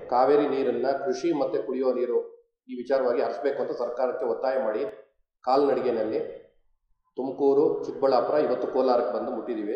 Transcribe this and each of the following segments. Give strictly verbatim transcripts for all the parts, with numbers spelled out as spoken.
ಕಾವೇರಿ ನೀರನ್ನು ಕೃಷಿ ಮತ್ತು ಕುಡಿಯುವ ನೀರು ಈ ವಿಚಾರವಾಗಿ ಹರಿಸಬೇಕು ಅಂತ ಸರ್ಕಾರಕ್ಕೆ ಒತ್ತಾಯ ಮಾಡಿ ಕಾಲ್ನಡಿಗೆಯಲ್ಲಿ ತುಮಕೂರು, ಚಿಕ್ಕಬಳ್ಳಾಪುರ, ಇವತ್ತು ಕೋಲಾರಕ್ಕೆ ಬಂದು ಮುಟ್ಟಿದ್ದೀವಿ.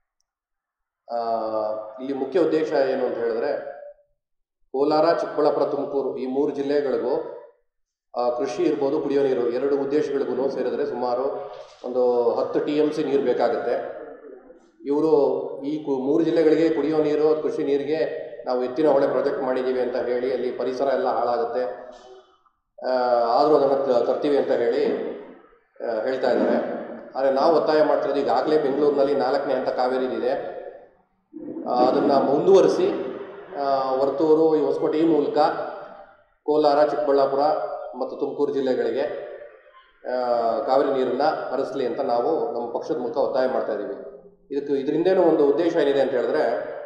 ಇಲ್ಲಿ ಮುಖ್ಯ ಉದ್ದೇಶ ಏನು ಅಂತ ಹೇಳಿದ್ರೆ, ಕೋಲಾರ, ಚಿಕ್ಕಬಳ್ಳಾಪುರ, ತುಮಕೂರು ಈ ಮೂರು ಜಿಲ್ಲೆಗಳಿಗೂ ಕೃಷಿ ಇರ್ಬೋದು, ಕುಡಿಯೋ ನೀರು ಎರಡು ಉದ್ದೇಶಗಳಿಗೂ ಸೇರಿದ್ರೆ ಸುಮಾರು ಒಂದು ಹತ್ತು ಟಿ ಎಮ್ ಸಿ ನೀರು ಬೇಕಾಗುತ್ತೆ. ಇವರು ಈ ಕು ಮೂರು ಜಿಲ್ಲೆಗಳಿಗೆ ಕುಡಿಯೋ ನೀರು, ಕೃಷಿ ನೀರಿಗೆ ನಾವು ಎತ್ತಿನ ಹೊಳೆ ಪ್ರಾಜೆಕ್ಟ್ ಮಾಡಿದ್ದೀವಿ ಅಂತ ಹೇಳಿ ಅಲ್ಲಿ ಪರಿಸರ ಎಲ್ಲ ಹಾಳಾಗುತ್ತೆ, ಆದರೂ ಅದನ್ನು ತರ್ತೀವಿ ಅಂತ ಹೇಳಿ ಹೇಳ್ತಾ ಇದ್ದಾರೆ. ಆದರೆ ನಾವು ಒತ್ತಾಯ ಮಾಡ್ತಿರೋದು, ಈಗಾಗಲೇ ಬೆಂಗಳೂರಿನಲ್ಲಿ ನಾಲ್ಕನೇ ಹಂತ ಕಾವೇರಿದಿದೆ, ಅದನ್ನು ಮುಂದುವರಿಸಿ ವರ್ತೂರು, ಹೊಸಕೋಟೆ ಈ ಮೂಲಕ ಕೋಲಾರ, ಚಿಕ್ಕಬಳ್ಳಾಪುರ ಮತ್ತು ತುಮಕೂರು ಜಿಲ್ಲೆಗಳಿಗೆ ಕಾವೇರಿ ನೀರನ್ನು ಹರಿಸಲಿ ಅಂತ ನಾವು ನಮ್ಮ ಪಕ್ಷದ ಮೂಲಕ ಒತ್ತಾಯ ಮಾಡ್ತಾ ಇದ್ದೀವಿ. ಇದಕ್ಕೆ ಇದರಿಂದೇನೋ ಒಂದು ಉದ್ದೇಶ ಏನಿದೆ ಅಂತ ಹೇಳಿದ್ರೆ,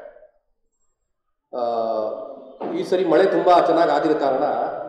ಈ ಸರಿ ಮಳೆ ತುಂಬ ಚೆನ್ನಾಗಿ ಆಗಿದ ಕಾರಣ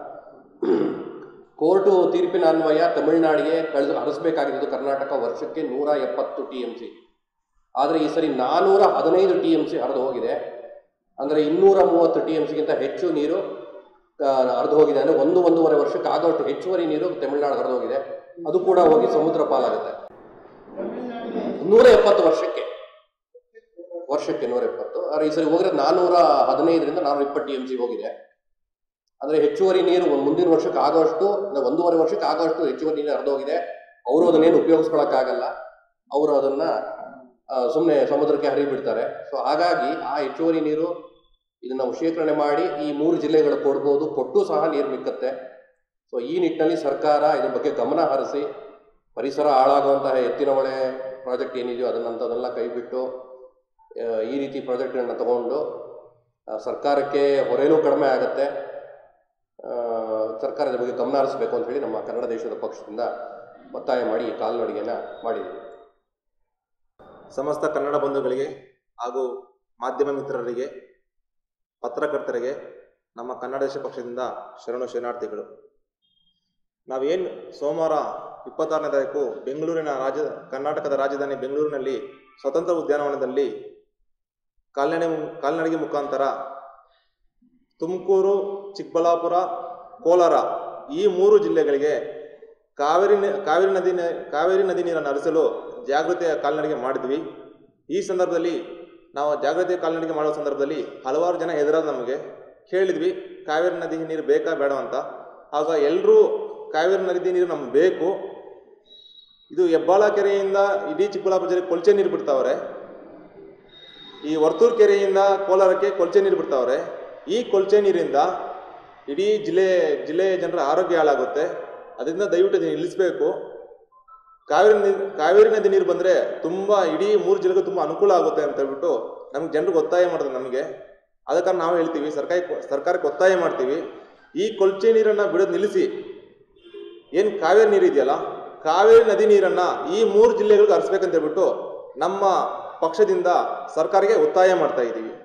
ಕೋರ್ಟು ತೀರ್ಪಿನ ಅನ್ವಯ ತಮಿಳುನಾಡಿಗೆ ಕಳೆದು ಹರಿಸಬೇಕಾಗಿದ್ದು ಕರ್ನಾಟಕ ವರ್ಷಕ್ಕೆ ನೂರ ಎಪ್ಪತ್ತು ಟಿ ಎಮ್ ಸಿ. ಆದರೆ ಈ ಸರಿ ನಾನ್ನೂರ ಹದಿನೈದು ಟಿ ಎಮ್ ಸಿ ಹರಿದು ಹೋಗಿದೆ. ಅಂದರೆ ಇನ್ನೂರ ಮೂವತ್ತು ಟಿ ಎಮ್ ಸಿಗಿಂತ ಹೆಚ್ಚು ನೀರು ಹರಿದು ಹೋಗಿದೆ. ಅಂದರೆ ಒಂದು ಒಂದೂವರೆ ವರ್ಷಕ್ಕೆ ಆಗೋಷ್ಟು ಹೆಚ್ಚುವರಿ ನೀರು ತಮಿಳುನಾಡು ಹರಿದು ಹೋಗಿದೆ. ಅದು ಕೂಡ ಹೋಗಿ ಸಮುದ್ರ ಪಾಲಾಗುತ್ತೆ. ನೂರ ಎಪ್ಪತ್ತು ವರ್ಷಕ್ಕೆ ವರ್ಷಕ್ಕೆ ನೂರ ಎಪ್ಪತ್ತು ಆದರೆ ಈ ಸರಿ ಹೋಗಿದ್ರೆ ನಾನ್ನೂರ ಹದಿನೈದರಿಂದ ನಾನ್ನೂರ ಇಪ್ಪತ್ತು ಟಿ ಎಮ್ ಸಿ ಹೋಗಿದೆ. ಅಂದರೆ ಹೆಚ್ಚುವರಿ ನೀರು ಮುಂದಿನ ವರ್ಷಕ್ಕೆ ಆಗೋಷ್ಟು, ಒಂದೂವರೆ ವರ್ಷಕ್ಕೆ ಆಗೋಷ್ಟು ಹೆಚ್ಚುವರಿ ನೀರು ಹರಿದೋಗಿದೆ. ಅವರು ಅದನ್ನೇನು ಉಪಯೋಗಿಸ್ಕೊಳಕ್ಕಾಗಲ್ಲ, ಅವರು ಅದನ್ನು ಸುಮ್ಮನೆ ಸಮುದ್ರಕ್ಕೆ ಹರಿಬಿಡ್ತಾರೆ. ಸೊ ಹಾಗಾಗಿ ಆ ಹೆಚ್ಚುವರಿ ನೀರು ಇದನ್ನು ನಾವು ಶೇಖರಣೆ ಮಾಡಿ ಈ ಮೂರು ಜಿಲ್ಲೆಗಳು ಕೊಡ್ಬೋದು, ಕೊಟ್ಟು ಸಹ ನೀರು ಮಿಕ್ಕತ್ತೆ. ಸೊ ಈ ನಿಟ್ಟಿನಲ್ಲಿ ಸರ್ಕಾರ ಇದ್ರ ಬಗ್ಗೆ ಗಮನ ಹರಿಸಿ ಪರಿಸರ ಹಾಳಾಗುವಂತಹ ಎತ್ತಿನ ಹೊಳೆ ಪ್ರಾಜೆಕ್ಟ್ ಏನಿದೆಯೋ ಅದನ್ನಂಥದೆಲ್ಲ ಕೈಬಿಟ್ಟು ಈ ರೀತಿ ಪ್ರಾಜೆಕ್ಟ್ಗಳನ್ನ ತಗೊಂಡು ಸರ್ಕಾರಕ್ಕೆ ಹೊರೆನೂ ಕಡಿಮೆ ಆಗುತ್ತೆ. ಸರ್ಕಾರದ ಬಗ್ಗೆ ಗಮನ ಹರಿಸಬೇಕು ಅಂತ ಹೇಳಿ ನಮ್ಮ ಕನ್ನಡ ದೇಶದ ಪಕ್ಷದಿಂದ ಒತ್ತಾಯ ಮಾಡಿ ಕಾಲ್ನಡಿಗೆಯನ್ನು ಮಾಡಿದ್ದೀವಿ. ಸಮಸ್ತ ಕನ್ನಡ ಬಂಧುಗಳಿಗೆ ಹಾಗೂ ಮಾಧ್ಯಮ ಮಿತ್ರರಿಗೆ, ಪತ್ರಕರ್ತರಿಗೆ ನಮ್ಮ ಕನ್ನಡ ದೇಶ ಪಕ್ಷದಿಂದ ಶರಣು ಶರಣಾರ್ಥಿಗಳು. ನಾವೇನು ಸೋಮವಾರ ಇಪ್ಪತ್ತಾರನೇ ತಾರೀಕು ಬೆಂಗಳೂರಿನ ರಾಜ ಕರ್ನಾಟಕದ ರಾಜಧಾನಿ ಬೆಂಗಳೂರಿನಲ್ಲಿ ಸ್ವತಂತ್ರ ಉದ್ಯಾನವನದಲ್ಲಿ ಕಾಲ್ನಡೆ ಕಾಲ್ನಡಿಗೆ ಮುಖಾಂತರ ತುಮಕೂರು, ಚಿಕ್ಕಬಳ್ಳಾಪುರ, ಕೋಲಾರ ಈ ಮೂರು ಜಿಲ್ಲೆಗಳಿಗೆ ಕಾವೇರಿ ಕಾವೇರಿ ನದಿ ಕಾವೇರಿ ನದಿ ನೀರನ್ನು ಹರಿಸಲು ಜಾಗೃತಿಯ ಕಾಲ್ನಡಿಗೆ ಮಾಡಿದ್ವಿ. ಈ ಸಂದರ್ಭದಲ್ಲಿ ನಾವು ಜಾಗೃತಿ ಕಾಲ್ನಡಿಗೆ ಮಾಡುವ ಸಂದರ್ಭದಲ್ಲಿ ಹಲವಾರು ಜನ ಎದುರಾದ ನಮಗೆ ಕೇಳಿದ್ವಿ, ಕಾವೇರಿ ನದಿ ನೀರು ಬೇಕಾ ಬೇಡ ಅಂತ. ಆಗ ಎಲ್ಲರೂ ಕಾವೇರಿ ನದಿ ನೀರು ನಮ್ಗೆ ಬೇಕು, ಇದು ಹೆಬ್ಬಾಳ ಕೆರೆಯಿಂದ ಇಡೀ ಚಿಕ್ಕಬಳ್ಳಾಪುರ ಜಿಲ್ಲೆ ಕೊಳಚೆ ನೀರು ಬಿಡ್ತಾವ್ರೆ, ಈ ವರ್ತೂರು ಕೆರೆಯಿಂದ ಕೋಲಾರಕ್ಕೆ ಕೊಳಚೆ ನೀರು ಬಿಡ್ತಾವ್ರೆ, ಈ ಕೊಳಚೆ ನೀರಿಂದ ಇಡೀ ಜಿಲ್ಲೆ ಜಿಲ್ಲೆಯ ಜನರ ಆರೋಗ್ಯ ಹಾಳಾಗುತ್ತೆ, ಅದರಿಂದ ದಯವಿಟ್ಟು ನಿಲ್ಲಿಸಬೇಕು. ಕಾವೇರಿ ನೀರು ಕಾವೇರಿ ನದಿ ನೀರು ಬಂದರೆ ತುಂಬ ಇಡೀ ಮೂರು ಜಿಲ್ಲೆಗೂ ತುಂಬ ಅನುಕೂಲ ಆಗುತ್ತೆ ಅಂತ ಹೇಳ್ಬಿಟ್ಟು ನಮ್ಗೆ ಜನರಿಗೆ ಒತ್ತಾಯ ಮಾಡಿದ್ರು ನಮಗೆ. ಆದ ಕಾರಣ ನಾವು ಹೇಳ್ತೀವಿ, ಸರ್ಕಾರ ಸರ್ಕಾರಕ್ಕೆ ಒತ್ತಾಯ ಮಾಡ್ತೀವಿ, ಈ ಕೊಳಚೆ ನೀರನ್ನು ಬಿಡೋದು ನಿಲ್ಲಿಸಿ. ಏನು ಕಾವೇರಿ ನೀರು ಇದೆಯಲ್ಲ, ಕಾವೇರಿ ನದಿ ನೀರನ್ನು ಈ ಮೂರು ಜಿಲ್ಲೆಗಳಿಗೂ ಹರಿಸ್ಬೇಕಂತ ಹೇಳ್ಬಿಟ್ಟು ನಮ್ಮ ಪಕ್ಷದಿಂದ ಸರ್ಕಾರಕ್ಕೆ ಒತ್ತಾಯ ಮಾಡ್ತಾ ಇದ್ದೀವಿ.